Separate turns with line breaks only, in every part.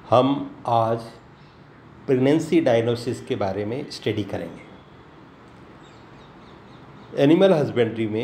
हम आज pregnancy diagnosis के बारे में स्टडी करेंगे। एनिमल हस्बेंड्री में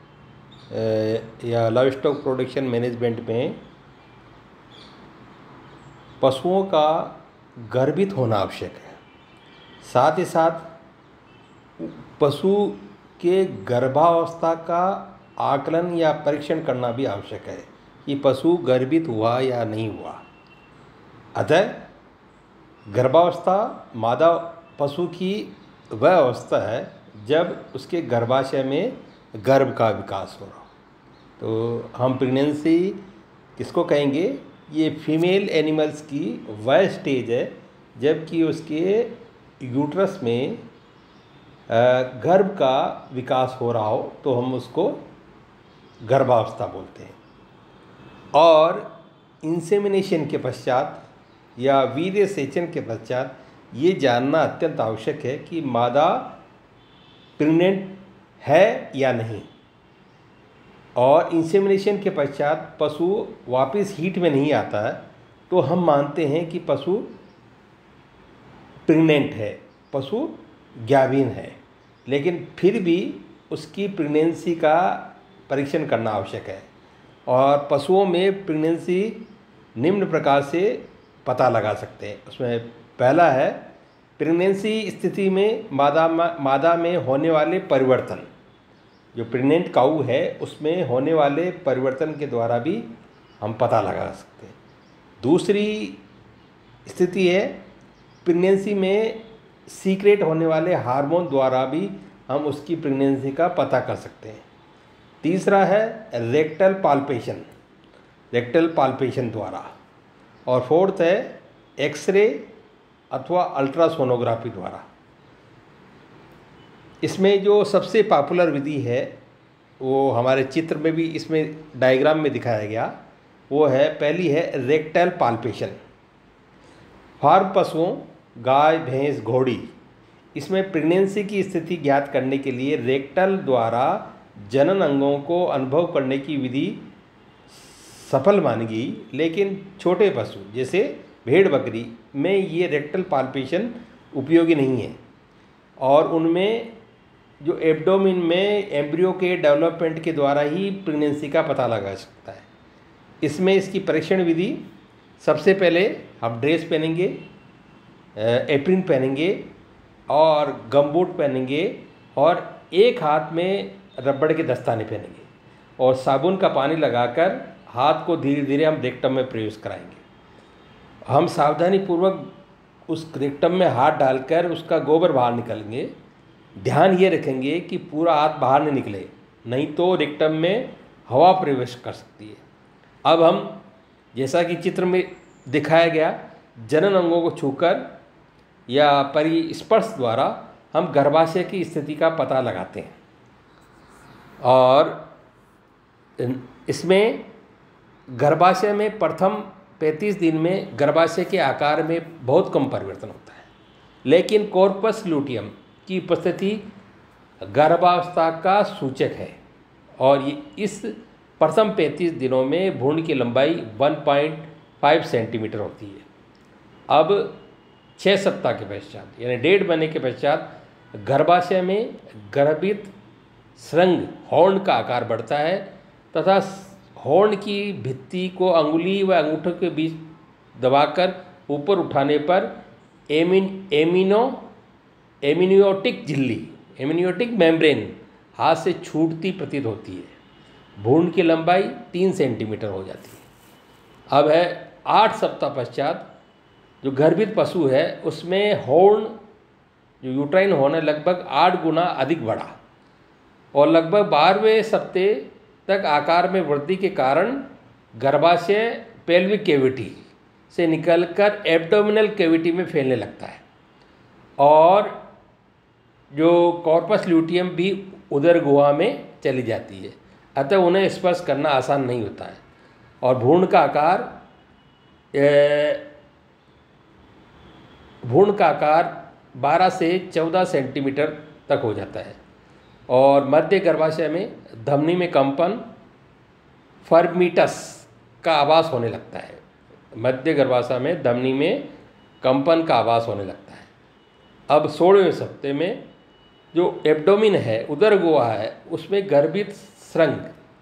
या लाइव स्टॉक प्रोडक्शन मैनेजमेंट में पशुओं का गर्भित होना आवश्यक है। साथ ही साथ पशु के गर्भावस्था का आकलन या परीक्षण करना भी आवश्यक है कि पशु गर्भित हुआ या नहीं हुआ। अतः गर्भावस्था मादा पशु की वह अवस्था है जब उसके गर्भाशय में गर्भ का विकास हो रहा हो। तो हम प्रेगनेंसी किसको कहेंगे? ये फीमेल एनिमल्स की वह स्टेज है जबकि उसके यूट्रस में गर्भ का विकास हो रहा हो, तो हम उसको गर्भावस्था बोलते हैं। और इंसेमिनेशन के पश्चात या वीर्य सेचन के पश्चात ये जानना अत्यंत आवश्यक है कि मादा प्रेग्नेंट है या नहीं। और इंसेमिनेशन के पश्चात पशु वापस हीट में नहीं आता है तो हम मानते हैं कि पशु प्रेग्नेंट है, पशु गाभिन है। लेकिन फिर भी उसकी प्रेगनेंसी का परीक्षण करना आवश्यक है। और पशुओं में प्रेगनेंसी निम्न प्रकार से पता लगा सकते हैं। उसमें पहला है प्रेगनेंसी स्थिति में मादा में होने वाले परिवर्तन। जो प्रेग्नेंट काऊ है उसमें होने वाले परिवर्तन के द्वारा भी हम पता लगा सकते हैं। दूसरी स्थिति है प्रेगनेंसी में सीक्रेट होने वाले हार्मोन द्वारा भी हम उसकी प्रेगनेंसी का पता कर सकते हैं। तीसरा है रेक्टल पाल्पेशन द्वारा। और फोर्थ है एक्सरे अथवा अल्ट्रासोनोग्राफी द्वारा। इसमें जो सबसे पॉपुलर विधि है वो हमारे चित्र में भी इसमें डायग्राम में दिखाया गया, वो है पहली है रेक्टल पाल्पेशन। फार्म पशुओं गाय, भैंस, घोड़ी, इसमें प्रेगनेंसी की स्थिति ज्ञात करने के लिए रेक्टल द्वारा जनन अंगों को अनुभव करने की विधि सफल मानी गई। लेकिन छोटे पशु जैसे भेड़ बकरी में ये रेक्टल पाल्पेशन उपयोगी नहीं है और उनमें जो एब्डोमेन में एम्ब्रियो के डेवलपमेंट के द्वारा ही प्रेगनेंसी का पता लगा सकता है। इसमें इसकी परीक्षण विधि, सबसे पहले हम ड्रेस पहनेंगे, एप्रिन पहनेंगे और गमबूट पहनेंगे और एक हाथ में रबड़ के दस्ताने पहनेंगे और साबुन का पानी लगाकर हाथ को धीरे धीरे हम रेक्टम में प्रवेश कराएंगे। हम सावधानीपूर्वक उस रेक्टम में हाथ डालकर उसका गोबर बाहर निकालेंगे। ध्यान ये रखेंगे कि पूरा हाथ बाहर नहीं निकले, नहीं तो रेक्टम में हवा प्रवेश कर सकती है। अब हम जैसा कि चित्र में दिखाया गया जनन अंगों को छूकर या परिस्पर्श द्वारा हम गर्भाशय की स्थिति का पता लगाते हैं। और इसमें गर्भाशय में प्रथम 35 दिन में गर्भाशय के आकार में बहुत कम परिवर्तन होता है, लेकिन कॉर्पस ल्यूटियम की उपस्थिति गर्भावस्था का सूचक है। और ये इस प्रथम 35 दिनों में भ्रूण की लंबाई 1.5 सेंटीमीटर होती है। अब 6 सप्ताह के पश्चात यानी 1.5 महीने के पश्चात गर्भाशय में गर्भित श्रृंग हॉर्न का आकार बढ़ता है तथा हॉर्न की भित्ति को अंगुली व अंगूठे के बीच दबाकर ऊपर उठाने पर एमिनियोटिक मेम्ब्रेन हाथ से छूटती प्रतीत होती है। भ्रूण की लंबाई 3 सेंटीमीटर हो जाती है। अब है 8 सप्ताह पश्चात जो गर्भित पशु है उसमें हॉर्न जो यूट्राइन हॉर्न है लगभग 8 गुना अधिक बढ़ा और लगभग 12वें सप्ते तक आकार में वृद्धि के कारण गर्भाशय पेल्विक कैविटी से निकलकर एब्डोमिनल कैविटी में फैलने लगता है और जो कॉर्पस ल्यूटियम भी उदर गुहा में चली जाती है। अतः उन्हें स्पर्श करना आसान नहीं होता है और भ्रूण का आकार 12 से 14 सेंटीमीटर तक हो जाता है और मध्य गर्भाशय में धमनी में कंपन फर्मिटस का आभास होने लगता है। मध्य गर्भाशय में धमनी में कंपन का आभास होने लगता है। अब 16वें सप्ताह में जो एब्डोमिन है, उदर गुहा है, उसमें गर्भित श्रृंग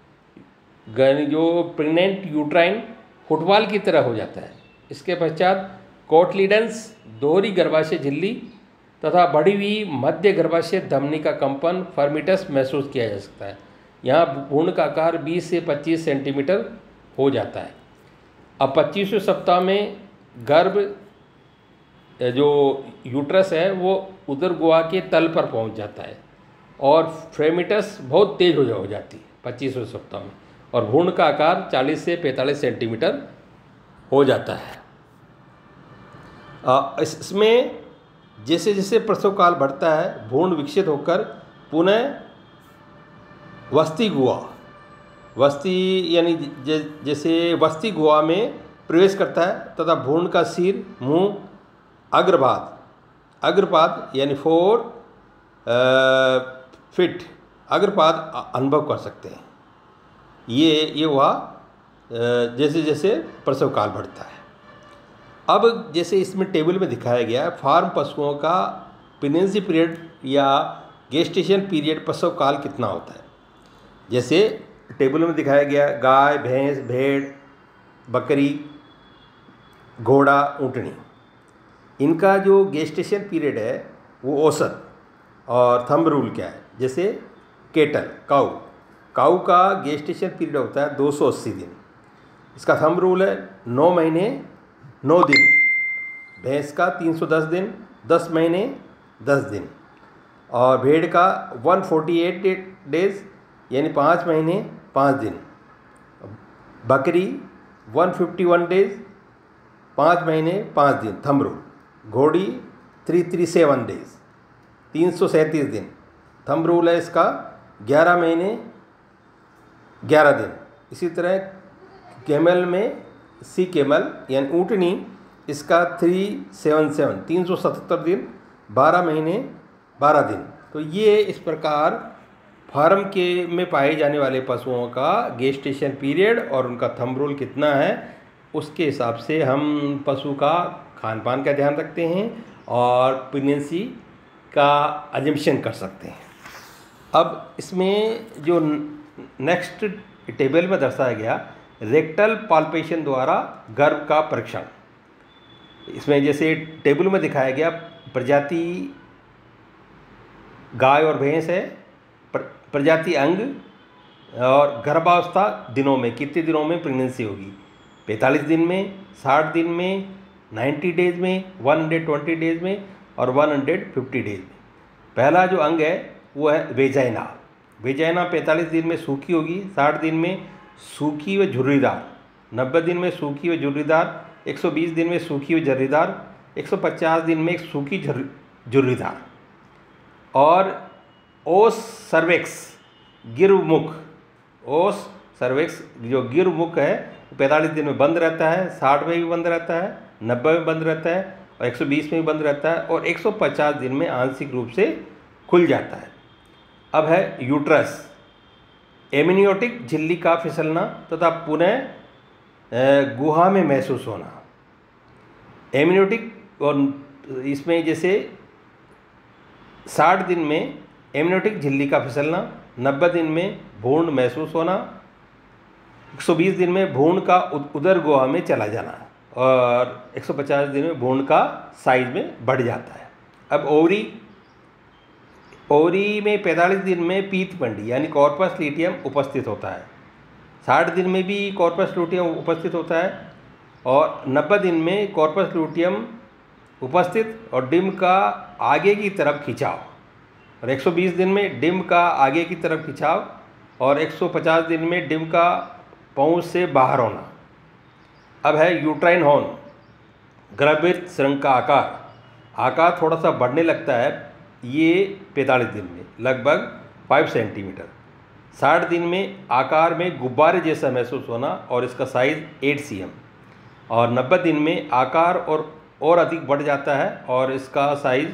जो प्रेग्नेंट यूट्राइन फुटबॉल की तरह हो जाता है। इसके पश्चात कोटलीडेंस दोहरी गर्भाशय झिल्ली तथा बढ़ी हुई मध्य गर्भाशय धमनी का कंपन फर्मिटस महसूस किया जा सकता है। यहाँ भ्रूण का आकार 20 से 25 सेंटीमीटर हो जाता है। अब 25वें सप्ताह में गर्भ जो यूट्रस है वो उदर गुहा के तल पर पहुंच जाता है और फ्रेमिटस बहुत तेज हो जाती है 25वें सप्ताह में, और भ्रूण का आकार 40 से 45 सेंटीमीटर हो जाता है। इसमें जैसे जैसे प्रसव काल बढ़ता है भ्रूण विकसित होकर पुनः वस्ती गुहा, वस्ती यानी जैसे वस्ती गुहा में प्रवेश करता है तथा भ्रूण का सिर, मुंह, अग्रपाद यानी 4 फीट अग्रपाद अनुभव कर सकते हैं। ये हुआ जैसे जैसे प्रसव काल बढ़ता है। अब जैसे इसमें टेबल में दिखाया गया है, फार्म पशुओं का प्रेगनेंसी पीरियड या गेस्टेशन पीरियड प्रसव काल कितना होता है। जैसे टेबल में दिखाया गया, गाय, भैंस, भेड़, बकरी, घोड़ा, ऊँटनी, इनका जो गेस्टेशन पीरियड है वो औसत, और थंब रूल क्या है। जैसे केटल काऊ का गेस्टेशन पीरियड होता है 280 दिन, इसका थंब रूल है 9 महीने 9 दिन। भैंस का 310 दिन 10 महीने 10 दिन, और भेड़ का 148 डेज यानी 5 महीने 5 दिन, बकरी 151 डेज 5 महीने 5 दिन थंब रूल, घोड़ी 337 डेज 337 दिन थंब रूल है इसका 11 महीने 11 दिन। इसी तरह कैमल में सी कैमल यानी ऊँटनी, इसका 377 दिन 12 महीने 12 दिन। तो ये इस प्रकार फार्म के में पाए जाने वाले पशुओं का गेस्टेशन पीरियड और उनका थंब रूल कितना है, उसके हिसाब से हम पशु का खान पान का ध्यान रखते हैं और प्रेगनेंसी का अजम्पशन कर सकते हैं। अब इसमें जो नेक्स्ट टेबल में दर्शाया गया रेक्टल पाल्पेशन द्वारा गर्भ का परीक्षण, इसमें जैसे टेबल में दिखाया गया प्रजाति गाय और भैंस है, प्रजाति अंग और गर्भावस्था दिनों में, कितने दिनों में प्रेगनेंसी होगी, 45 दिन में, 60 दिन में, 90 डेज में, 120 डेज में और 150 डेज में। पहला जो अंग है वो है वेजाइना। वेजाइना 45 दिन में सूखी होगी, 60 दिन में सूखी व झुर्रीदार, 90 दिन में सूखी व झुर्रीदार, 120 दिन में सूखी व झुर्रीदार, 150 दिन में सूखी झुर्रीदार। और ओस सर्वेक्स गिरमुख, ओस सर्वेक्स जो गिरमुख है 45 दिन में बंद रहता है, 60 में भी बंद रहता है, 90 में बंद रहता है और 120 में भी बंद रहता है और 150 दिन में आंशिक रूप से खुल जाता है। अब है यूट्रस, एमनियोटिक झिल्ली का फिसलना तथा पुनः गुहा में महसूस होना। एमनियोटिक, और इसमें जैसे 60 दिन में एमनियोटिक झिल्ली का फिसलना, 90 दिन में भ्रूण महसूस होना, 120 दिन में भ्रूण का उदर गुहा में चला जाना और 150 दिन में भ्रूण का साइज में बढ़ जाता है। अब ओवरी में 45 दिन में पीतपंडी यानी कॉर्पस ल्यूटियम उपस्थित होता है, 60 दिन में भी कॉर्पस ल्यूटियम उपस्थित होता है और 90 दिन में कॉर्पस ल्यूटियम उपस्थित और डिम का आगे की तरफ खिंचाव, और 120 दिन में डिम का आगे की तरफ खिंचाव और 150 दिन में डिम का पहुँच से बाहर होना। अब है यूट्राइन हॉर्न, गर्भित श्रृंग का आकार थोड़ा सा बढ़ने लगता है, ये 45 दिन में लगभग 5 सेंटीमीटर, 60 दिन में आकार में गुब्बारे जैसा महसूस होना और इसका साइज 8 cm, और 90 दिन में आकार और अधिक बढ़ जाता है और इसका साइज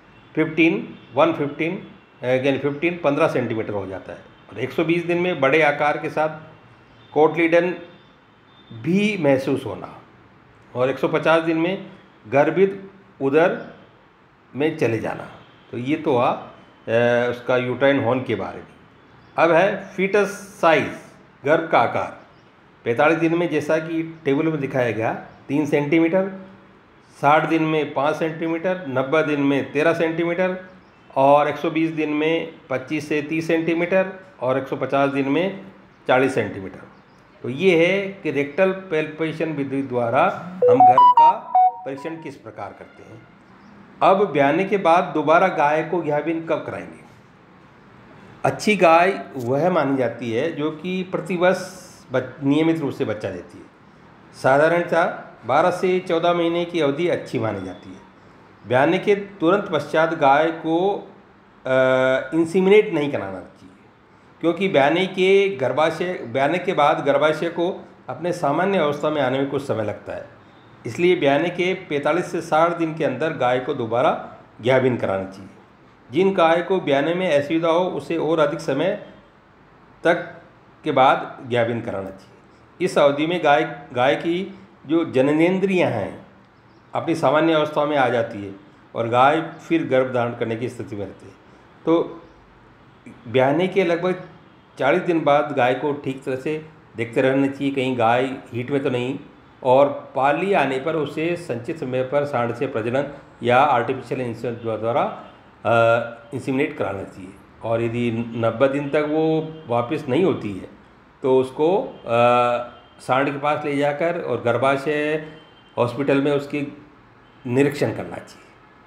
15 सेंटीमीटर हो जाता है। और 120 दिन में बड़े आकार के साथ कोटलीडन भी महसूस होना। और 150 दिन में गर्भित उदर में चले जाना। तो ये तो हुआ उसका यूट्राइन हॉर्न के बारे में। अब है फीटस साइज, गर्भ का आकार। 45 दिन में जैसा कि टेबल में दिखाया गया 3 सेंटीमीटर, 60 दिन में 5 सेंटीमीटर, 90 दिन में 13 सेंटीमीटर और 120 दिन में 25 से 30 सेंटीमीटर और 150 दिन में 40 सेंटीमीटर। तो ये है कि रेक्टल पैल्पेशन विधि द्वारा हम गर्भ का परीक्षण किस प्रकार करते हैं। अब ब्याने के बाद दोबारा गाय को ज्ञाविन कब कराएंगे? अच्छी गाय वह मानी जाती है जो कि प्रतिवर्ष नियमित रूप से बच्चा देती है। साधारणतः 12 से 14 महीने की अवधि अच्छी मानी जाती है। ब्याने के तुरंत पश्चात गाय को इंसीमिनेट नहीं कराना चाहिए, क्योंकि ब्याने के बाद गर्भाशय को अपने सामान्य अवस्था में आने में कुछ समय लगता है। इसलिए ब्याने के 45 से 60 दिन के अंदर गाय को दोबारा ज्ञाविन कराना चाहिए। जिन गाय को ब्याने में असुविधा हो उसे और अधिक समय तक के बाद ज्ञाविन कराना चाहिए। इस अवधि में गाय की जो जननेंद्रियां हैं अपनी सामान्य अवस्था में आ जाती है और गाय फिर गर्भ धारण करने की स्थिति में रहती है। तो ब्याने के लगभग 40 दिन बाद गाय को ठीक तरह से देखते रहना चाहिए, कहीं गाय हीट में तो नहीं, और पाली आने पर उसे संचित समय पर सांड से प्रजनन या आर्टिफिशियल इंसेमिनेशन द्वारा इंसीमिनेट कराना चाहिए। और यदि 90 दिन तक वो वापस नहीं होती है तो उसको सांड के पास ले जाकर और गर्भाशय हॉस्पिटल में उसकी निरीक्षण करना चाहिए।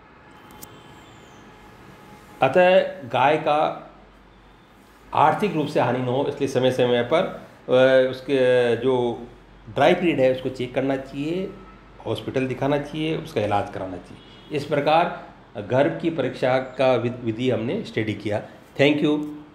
अतः गाय का आर्थिक रूप से हानि न हो इसलिए समय समय पर उसके जो ड्राई पीरियड है उसको चेक करना चाहिए, हॉस्पिटल दिखाना चाहिए, उसका इलाज कराना चाहिए। इस प्रकार गर्भ की परीक्षा का विधि हमने स्टडी किया। Thank you.